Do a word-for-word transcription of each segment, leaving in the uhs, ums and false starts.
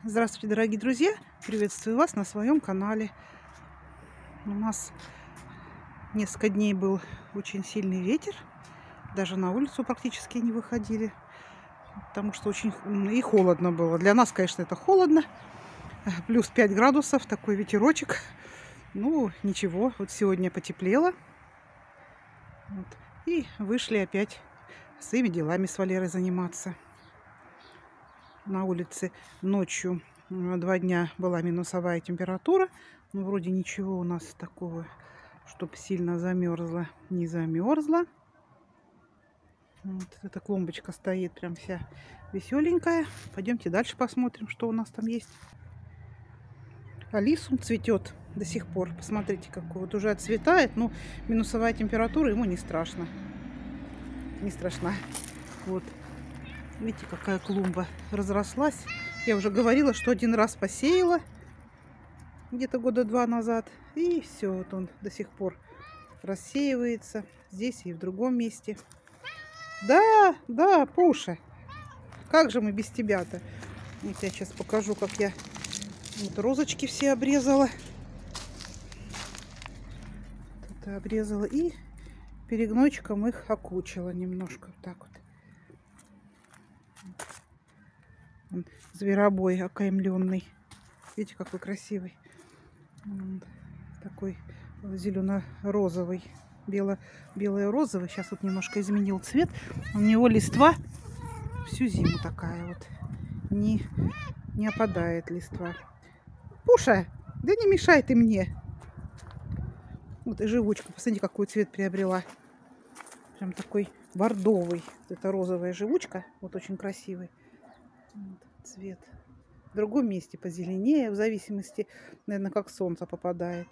Здравствуйте, дорогие друзья! Приветствую вас на своем канале. У нас несколько дней был очень сильный ветер. Даже на улицу практически не выходили, потому что очень и холодно было. Для нас, конечно, это холодно. Плюс пять градусов, такой ветерочек. Ну, ничего, вот сегодня потеплело. Вот. И вышли опять своими делами с Валерой заниматься. На улице ночью два дня была минусовая температура. Но вроде ничего у нас такого, чтобы сильно замерзла, не замерзла. Вот эта клумбочка стоит прям вся веселенькая. Пойдемте дальше посмотрим, что у нас там есть. Алисум цветет до сих пор. Посмотрите, какой вот уже отцветает. Но минусовая температура ему не страшно. Не страшна. Вот. Видите, какая клумба разрослась. Я уже говорила, что один раз посеяла. Где-то года два назад. И все, вот он до сих пор рассеивается. Здесь и в другом месте. Да, да, Пуша. Как же мы без тебя-то? Вот я сейчас покажу, как я вот розочки все обрезала. Тут обрезала. И перегнойчиком их окучила немножко. Вот так вот. Зверобой окаймленный. Видите, какой красивый. Такой зелено-розовый. Бело бело-розовый. Сейчас вот немножко изменил цвет. У него листва всю зиму такая вот. Не, не опадает листва. Пуша, да не мешай ты мне. Вот и живучка. Посмотрите, какой цвет приобрела. Прям такой бордовый. Это розовая живучка. Вот очень красивый. Вот цвет. В другом месте позеленее, в зависимости, наверное, как солнце попадает.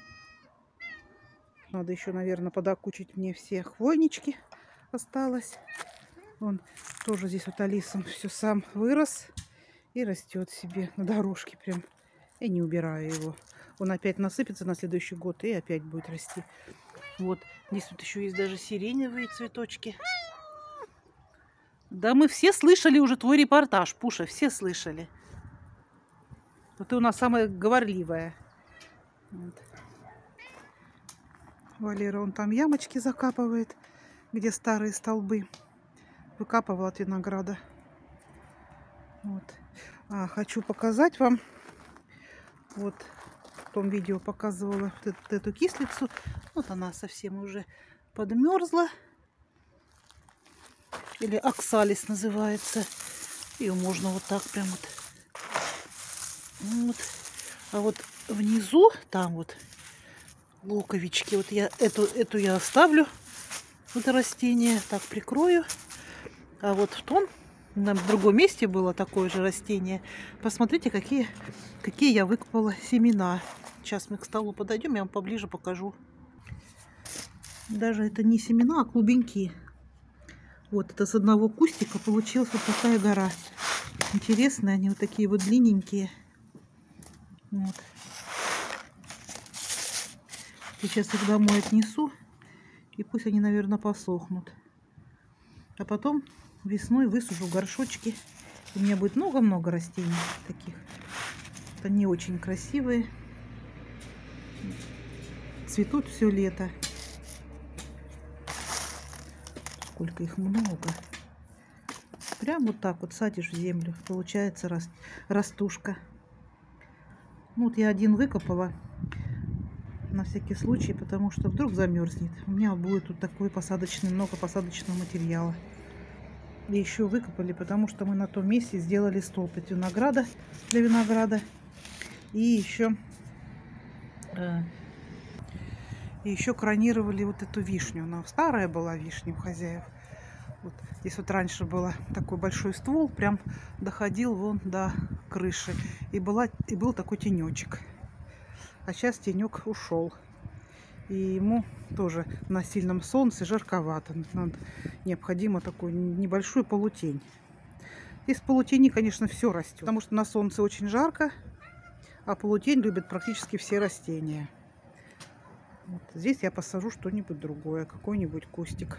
Надо еще, наверное, подокучить мне все хвойнички. Осталось. Он тоже здесь вот Алисом все сам вырос и растет себе на дорожке прям. Я не убираю его. Он опять насыпется на следующий год и опять будет расти. Вот. Здесь вот еще есть даже сиреневые цветочки. Да мы все слышали уже твой репортаж, Пуша, все слышали. Вот ты у нас самая говорливая. Вот. Валера, он там ямочки закапывает, где старые столбы. Выкапывал от винограда. Вот. А, хочу показать вам. Вот в том видео показывала вот эту, эту кислицу. Вот она совсем уже подмерзла. Или оксалис называется. Ее можно вот так прям вот. Вот. А вот внизу, там вот луковички. Вот я эту, эту я оставлю. Это растение. Так прикрою. А вот в том, на другом месте было такое же растение. Посмотрите, какие, какие я выкопала семена. Сейчас мы к столу подойдем, я вам поближе покажу. Даже это не семена, а клубеньки. Вот это с одного кустика получилась вот такая гора. Интересные, они вот такие вот длинненькие. Вот. Сейчас их домой отнесу. И пусть они, наверное, посохнут. А потом весной высажу горшочки. У меня будет много-много растений таких. Они очень красивые. Цветут все лето. Сколько их много. Прям вот так вот садишь в землю. Получается раст, растушка. Ну вот я один выкопала. На всякий случай, потому что вдруг замерзнет. У меня будет тут такой посадочный, много посадочного материала. И еще выкопали, потому что мы на том месте сделали столб от винограда для винограда. И еще э, и еще кронировали вот эту вишню. Она старая была вишня у хозяев. Вот. Здесь вот раньше был такой большой ствол, прям доходил вон до крыши. И, была, и был такой тенечек. А сейчас тенек ушел. И ему тоже на сильном солнце жарковато. Надо, необходимо такую небольшую полутень. Из полутени, конечно, все растет. Потому что на солнце очень жарко. А полутень любят практически все растения. Вот. Здесь я посажу что-нибудь другое. Какой-нибудь кустик.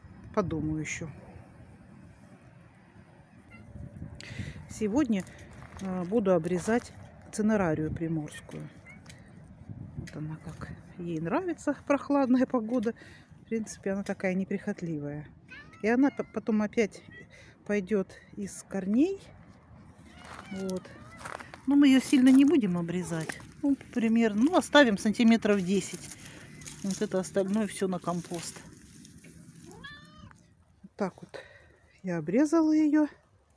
Подумаю еще. Сегодня буду обрезать цинерарию приморскую. Вот она как. Ей нравится прохладная погода. В принципе, она такая неприхотливая. И она потом опять пойдет из корней. Вот. Но мы ее сильно не будем обрезать. Ну, примерно, ну, оставим сантиметров десять. Вот это остальное все на компост. Вот так вот я обрезала ее.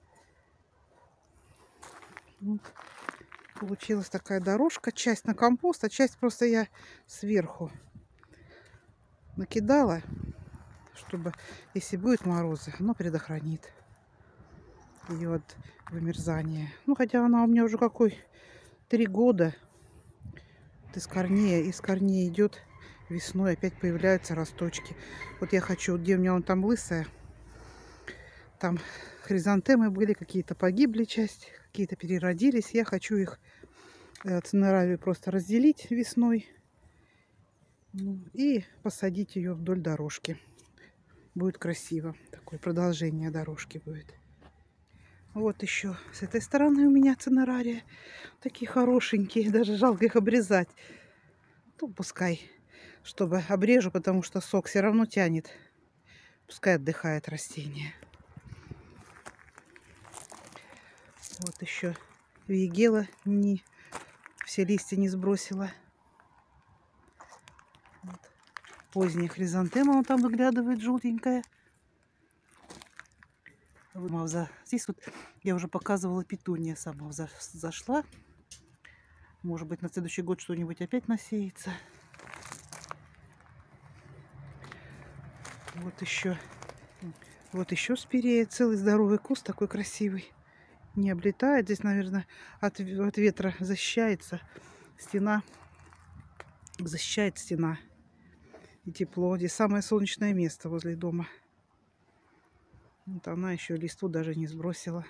Вот. Получилась такая дорожка. Часть на компост, а часть просто я сверху накидала, чтобы, если будет морозы, оно предохранит ее от вымерзания. Ну, хотя она у меня уже какой три года. Вот из корней, из корней идет весной, опять появляются росточки. Вот я хочу, где у меня он там лысая, там хризантемы были, какие-то погибли часть, какие-то переродились. Я хочу их э, цинерарию просто разделить весной и посадить ее вдоль дорожки. Будет красиво. Такое продолжение дорожки будет. Вот еще с этой стороны у меня цинерария. Такие хорошенькие. Даже жалко их обрезать. Ну, пускай. Чтобы обрежу, потому что сок все равно тянет. Пускай отдыхает растение. Вот еще виегела не, все листья не сбросила. Вот. Поздняя хризантема, он там выглядывает желтенькая. Здесь вот я уже показывала, петуния сама зашла. Может быть, на следующий год что-нибудь опять насеется. Вот еще, вот еще спирея, целый здоровый куст, такой красивый. Не облетает. Здесь, наверное, от, от ветра защищается стена. Защищает стена. И тепло. Здесь самое солнечное место возле дома. Вот она еще листву даже не сбросила.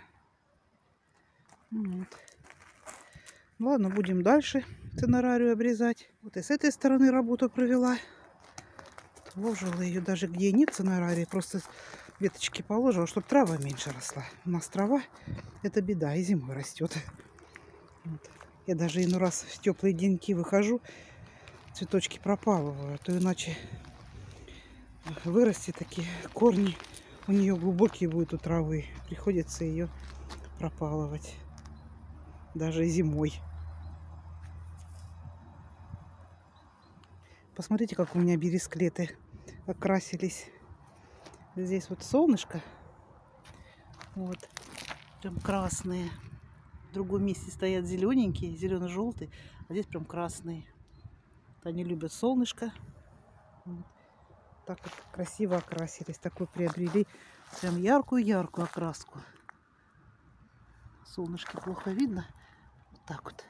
Вот. Ладно, будем дальше цинерарию обрезать. Вот и с этой стороны работу провела. Положила ее даже где нет цинерарии. Просто веточки положила, чтобы трава меньше росла. У нас трава — это беда, и зимой растет. Вот. Я даже иной раз в теплые деньки выхожу, цветочки пропалываю, а то иначе вырастет такие корни. У нее глубокие будут у травы. Приходится ее пропалывать. Даже зимой. Посмотрите, как у меня бересклеты окрасились. Здесь вот солнышко. Вот. Прям красные. В другом месте стоят зелененькие, зелено-желтые. А здесь прям красные. Вот они любят солнышко. Вот. Так вот красиво окрасились. Такой приобрели прям яркую-яркую окраску. Солнышко плохо видно. Вот так вот.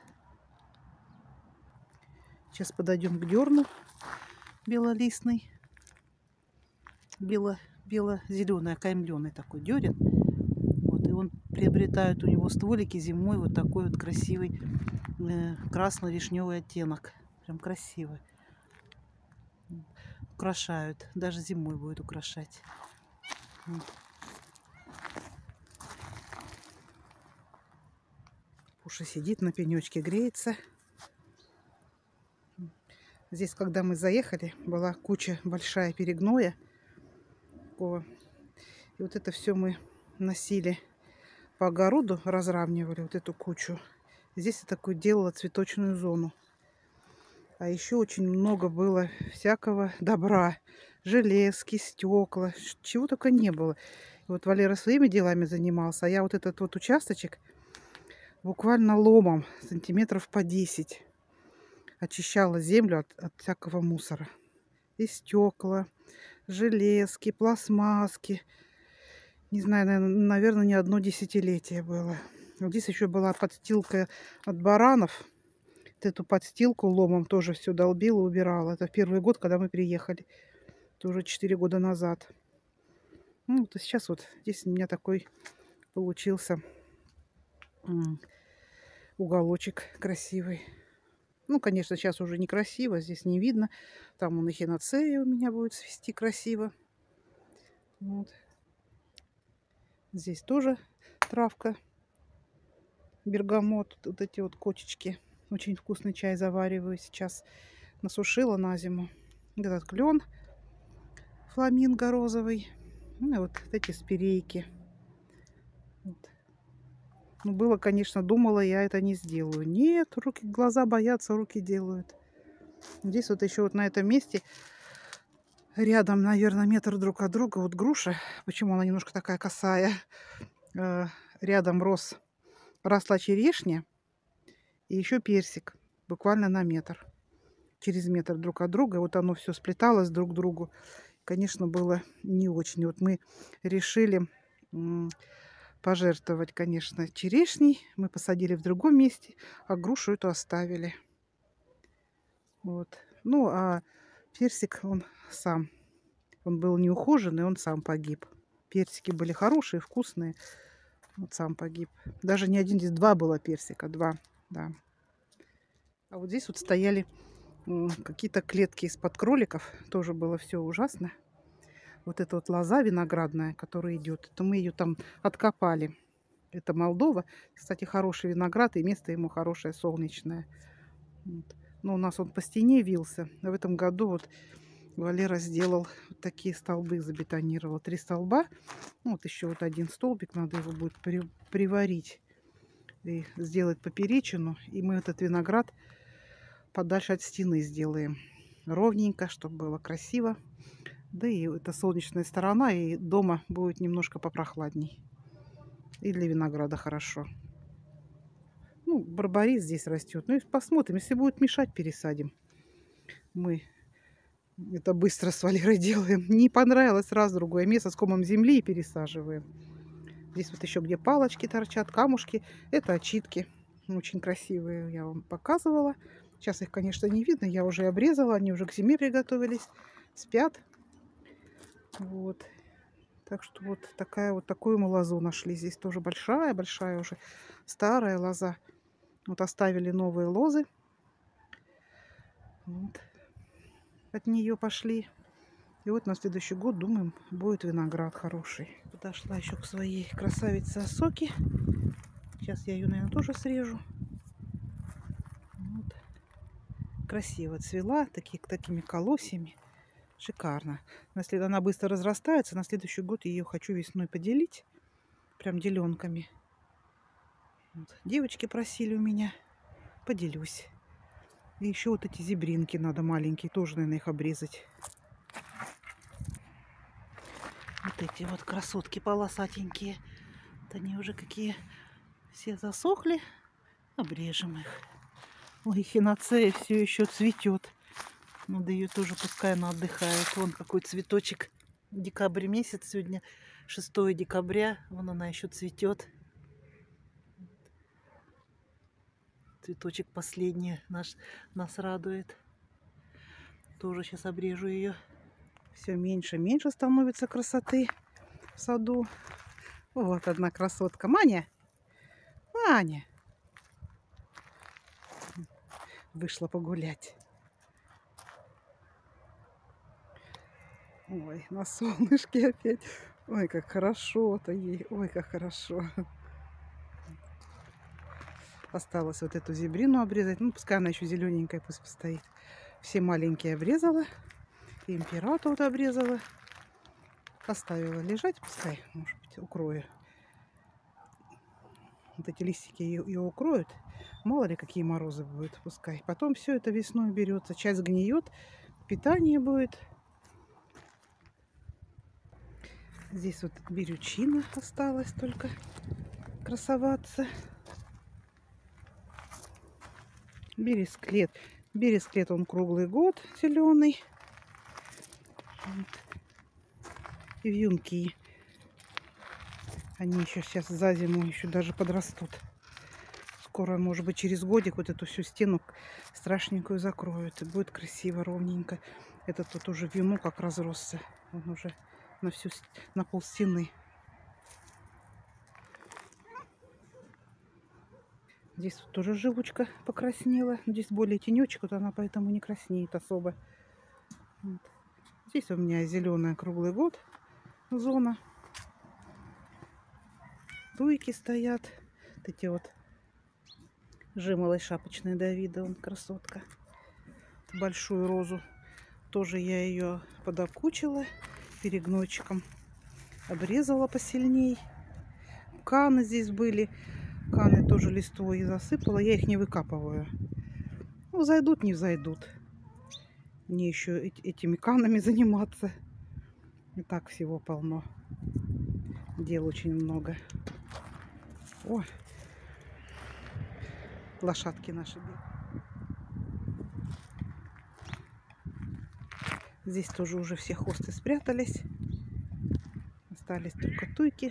Сейчас подойдем к дерну белолистный. Бело, бело-зеленый, окаймленный такой дерен. Вот, и он приобретает у него стволики зимой вот такой вот красивый э, красно-вишневый оттенок. Прям красивый. Украшают. Даже зимой будет украшать. Вот. Пуша сидит на пенечке, греется. Здесь, когда мы заехали, была куча большая перегноя. Такого. И вот это все мы носили по огороду, разравнивали вот эту кучу. Здесь я такую делала цветочную зону. А еще очень много было всякого добра. Железки, стекла, чего только не было. И вот Валера своими делами занимался, а я вот этот вот участочек буквально ломом, сантиметров по десять, очищала землю от, от всякого мусора. И стекла, железки, пластмасски. Не знаю, наверное, не одно десятилетие было. Вот здесь еще была подстилка от баранов. Вот эту подстилку ломом тоже все долбила, убирала. Это в первый год, когда мы приехали. Это уже четыре года назад. Ну, вот и сейчас вот здесь у меня такой получился уголочек красивый. Ну, конечно, сейчас уже некрасиво, здесь не видно. Там он эхиноцея у меня будет цвести красиво. Вот. Здесь тоже травка бергамот, вот эти вот кочечки. Очень вкусный чай завариваю сейчас. Насушила на зиму. Этот клен фламинго розовый. Ну и вот эти спирейки. Вот. Ну, было, конечно, думала, я это не сделаю. Нет, руки, глаза боятся, руки делают. Здесь вот еще вот на этом месте рядом, наверное, метр друг от друга, вот груша. Почему она немножко такая косая? Э, рядом рос, росла черешня и еще персик. Буквально на метр. Через метр друг от друга. Вот оно все сплеталось друг к другу. Конечно, было не очень. Вот мы решили пожертвовать, конечно, черешней. Мы посадили в другом месте, а грушу эту оставили. Вот. Ну, а персик, он сам. Он был неухоженный, он сам погиб. Персики были хорошие, вкусные. Вот сам погиб. Даже не один, здесь два было персика. Два, да. А вот здесь вот стояли какие-то клетки из-под кроликов. Тоже было все ужасно. Вот эта вот лоза виноградная, которая идет, то мы ее там откопали. Это Молдова. Кстати, хороший виноград, и место ему хорошее, солнечное. Вот. Но у нас он по стене вился. А в этом году вот Валера сделал вот такие столбы, забетонировал. Три столба. Вот еще вот один столбик, надо его будет при, приварить и сделать поперечину. И мы этот виноград подальше от стены сделаем. Ровненько, чтобы было красиво. Да и это солнечная сторона, и дома будет немножко попрохладней. И для винограда хорошо. Ну, барбарис здесь растет. Ну и посмотрим, если будет мешать, пересадим. Мы это быстро с Валерой делаем. Не понравилось, сразу другое место с комом земли и пересаживаем. Здесь вот еще где палочки торчат, камушки. Это очитки. Очень красивые, я вам показывала. Сейчас их, конечно, не видно. Я уже обрезала, они уже к зиме приготовились. Спят. Вот. Так что вот такая вот такую мы лозу нашли. Здесь тоже большая-большая уже старая лоза. Вот оставили новые лозы. Вот. От нее пошли. И вот на следующий год, думаем, будет виноград хороший. Подошла еще к своей красавице осоке. Сейчас я ее, наверное, тоже срежу. Вот. Красиво цвела, такие, такими колосьями. Шикарно. Если она быстро разрастается, на следующий год ее хочу весной поделить. Прям деленками. Вот. Девочки просили у меня. Поделюсь. И еще вот эти зебринки надо маленькие. Тоже, наверное, их обрезать. Вот эти вот красотки полосатенькие. Вот они уже какие все засохли. Обрежем их. Ой, хиноцея все еще цветет. Надо ее тоже, пускай она отдыхает. Вон какой цветочек. Декабрь месяц сегодня. шестое декабря. Вон она еще цветет. Цветочек последний наш, нас радует. Тоже сейчас обрежу ее. Все меньше и меньше становится красоты в саду. Вот одна красотка. Маня! Маня! Вышла погулять. Ой, на солнышке опять. Ой, как хорошо-то ей. Ой, как хорошо. Осталось вот эту зебрину обрезать. Ну, пускай она еще зелененькая, пусть постоит. Все маленькие обрезала. И император вот обрезала. Оставила лежать, пускай, может быть, укрою. Вот эти листики ее, ее укроют. Мало ли, какие морозы будут, пускай. Потом все это весной берется. Часть гниет, питание будет. Здесь вот берючина осталась только красоваться. Бересклет. Бересклет он круглый год зеленый. Вот. И вьюнки. Они еще сейчас за зиму еще даже подрастут. Скоро, может быть, через годик вот эту всю стену страшненькую закроют. И будет красиво, ровненько. Этот тут уже вьюнок как разросся. Он уже на всю, на пол стены. Здесь вот тоже живучка покраснела. Здесь более тенечек, вот она поэтому не краснеет особо. Вот. Здесь у меня зеленая круглый год зона. Туйки стоят. Вот эти вот Жимолость шапочная Давида, он красотка. Большую розу. Тоже я ее подокучила перегнойчиком. Обрезала посильней. Каны здесь были. Каны тоже листвой засыпала. Я их не выкапываю. Ну, зайдут, не взойдут. Мне еще этими канами заниматься. И так всего полно. Дел очень много. О, лошадки наши. Здесь тоже уже все хосты спрятались. Остались только туйки.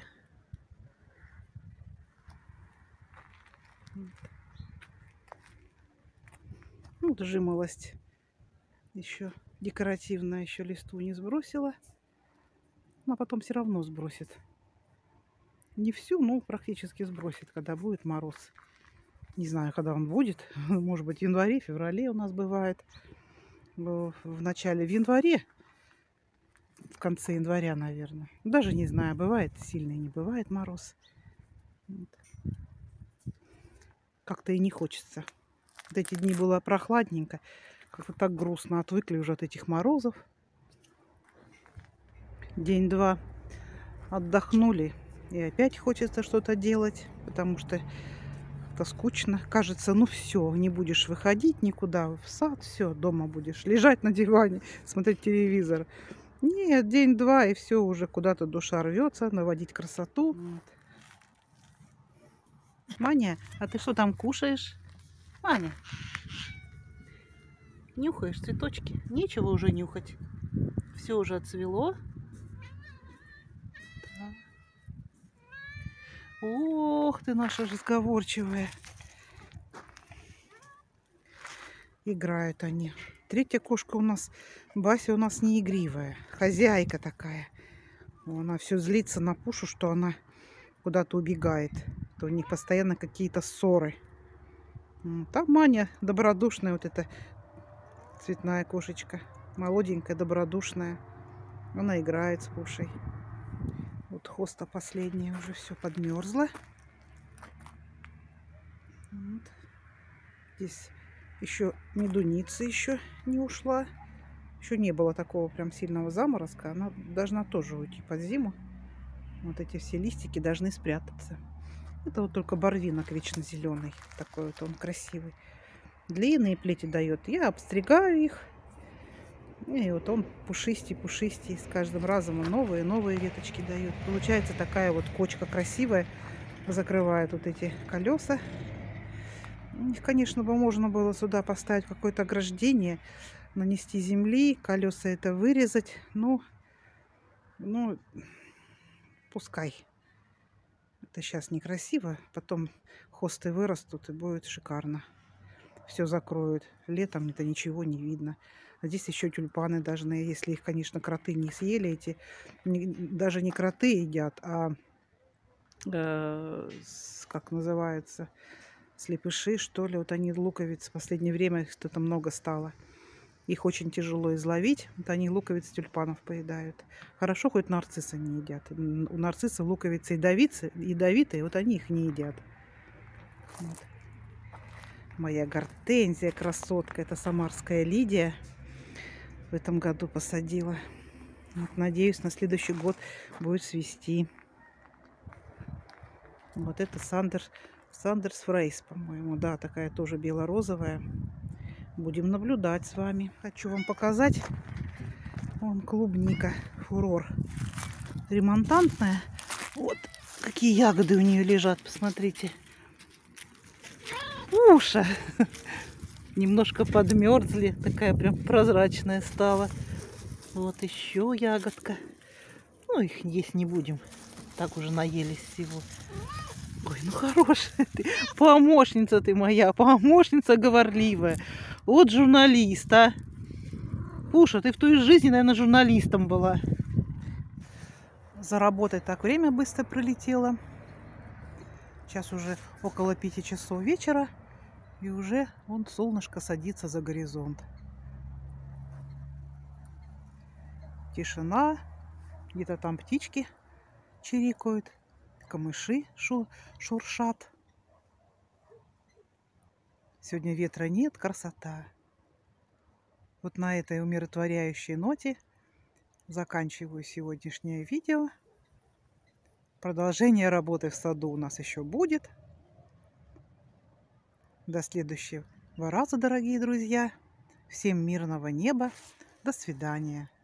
Ну, жимолость еще декоративная, еще листву не сбросила. Но потом все равно сбросит. Не всю, но практически сбросит, когда будет мороз. Не знаю, когда он будет. Может быть, в январе, феврале у нас бывает. В начале, в январе. В конце января, наверное. Даже не знаю, бывает сильный, не бывает мороз. Вот. Как-то и не хочется. Вот эти дни было прохладненько. Как-то так грустно. Отвыкли уже от этих морозов. День-два отдохнули. И опять хочется что-то делать. Потому что это скучно. Кажется, ну все, не будешь выходить никуда в сад. Все, дома будешь лежать на диване, смотреть телевизор. Нет, день-два, и все, уже куда-то душа рвется, наводить красоту. Вот. Маня, а ты что там кушаешь? Маня, нюхаешь цветочки? Нечего уже нюхать. Все уже отцвело. Ох ты, наша разговорчивая. Играют они. Третья кошка у нас, Бася у нас не игривая. Хозяйка такая. Она все злится на Пушу, что она куда-то убегает. То у них постоянно какие-то ссоры. Там Маня добродушная, вот эта цветная кошечка. Молоденькая, добродушная. Она играет с Пушей. Вот хоста последняя уже все подмерзла. Вот. Здесь еще медуница еще не ушла. Еще не было такого прям сильного заморозка. Она должна тоже уйти под зиму. Вот эти все листики должны спрятаться. Это вот только барвинок вечно зеленый. Такой вот он красивый. Длинные плети дает. Я обстригаю их. И вот он пушистый-пушистый. С каждым разом он новые новые веточки дает. Получается такая вот кочка красивая. Закрывает вот эти колеса. Конечно, бы можно было сюда поставить какое-то ограждение, нанести земли, колеса это вырезать. Ну, ну, пускай. Это сейчас некрасиво. Потом хосты вырастут и будет шикарно. Все закроют. Летом это ничего не видно. А здесь еще тюльпаны должны, если их, конечно, кроты не съели. Эти не, даже не кроты едят, а э, как называется... слепыши, что ли. Вот они луковицы. В последнее время их что-то много стало. Их очень тяжело изловить. Вот они луковицы тюльпанов поедают. Хорошо, хоть нарциссы не едят. У нарцисса луковицы ядовицы, ядовитые, вот они их не едят. Вот. Моя гортензия, красотка. Это самарская Лидия. В этом году посадила. Вот, надеюсь, на следующий год будет цвести. Вот это Сандерс. Сандерс Фрейс, по-моему. Да, такая тоже бело-розовая. Будем наблюдать с вами. Хочу вам показать. Вон клубника. Фурор. Ремонтантная. Вот какие ягоды у нее лежат. Посмотрите. Уша. Немножко подмерзли. Такая прям прозрачная стала. Вот еще ягодка. Ну, их есть не будем. Так уже наелись всего. Ой, ну хорошая ты, помощница ты моя, помощница говорливая. Вот журналист, а. Пуша, ты в той жизни, наверное, журналистом была. Заработать так время быстро пролетело. Сейчас уже около пяти часов вечера. И уже вон солнышко садится за горизонт. Тишина. Где-то там птички чирикают. Камыши шу, шуршат. Сегодня ветра нет, красота. Вот на этой умиротворяющей ноте заканчиваю сегодняшнее видео. Продолжение работы в саду у нас еще будет. До следующего раза, дорогие друзья. Всем мирного неба. До свидания.